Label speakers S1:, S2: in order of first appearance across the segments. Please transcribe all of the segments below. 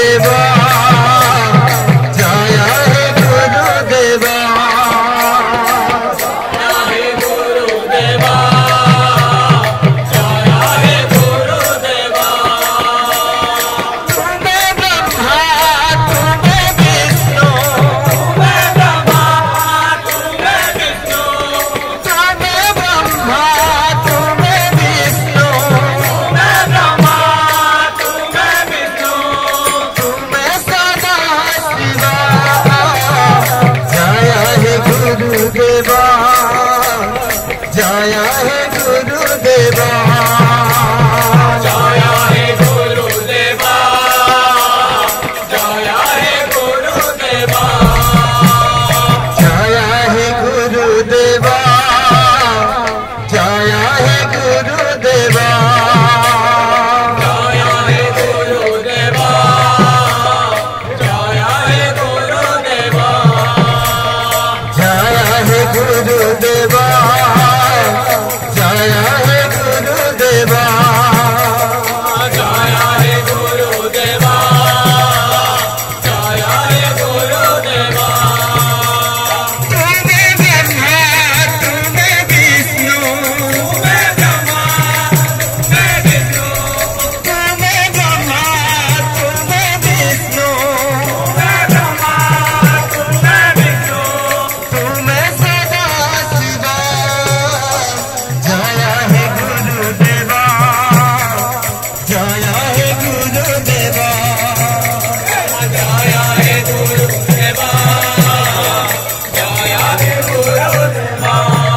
S1: गुरुदेवा जय हे गुरुदेवा जय हे गुरुदेवा जय हे गुरुदेवा जय हे गुरुदेवा जय हे गुरुदेवा जय हे गुरुदेवा जय हे गुरुदेवा जय हे गुरुदेवा जय हे गुरुदेवा जय हे गुरुदेवा जय हे गुरुदेवा जय हे गुरुदेवा तुम्हें ब्रह्मा तुम्हें विष्णु तुम्हें ब्रह्मा तुम्हें विष्णु तुम्हें ब्रह्मा तुम्हें विष्णु तुम्हें ब्रह्मा तुम्हें विष्णु तुम्हें सदा शिवा जय हे गुरुदेवा जय हे गुरुदेवा जय हे गुरुदेवा जय हे गुरुदेवा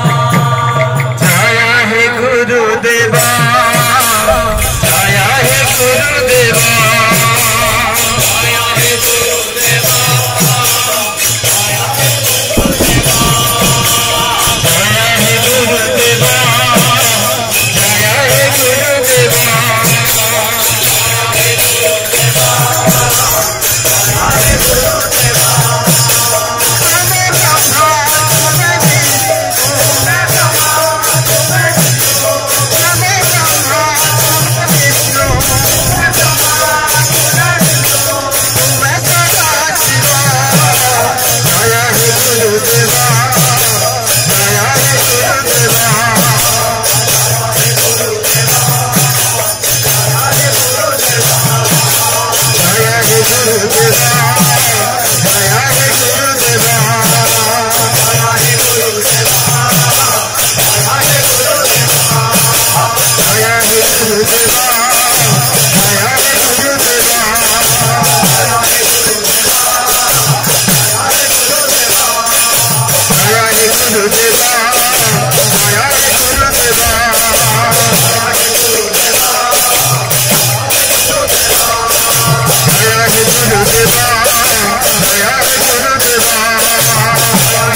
S1: जय हे गुरुदेवा जय हे गुरुदेवा जय हे गुरुदेवा जय हे गुरुदेवा जय हे गुरुदेवा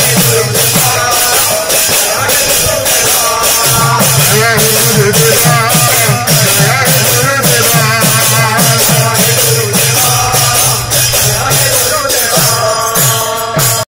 S1: Jai Gurudev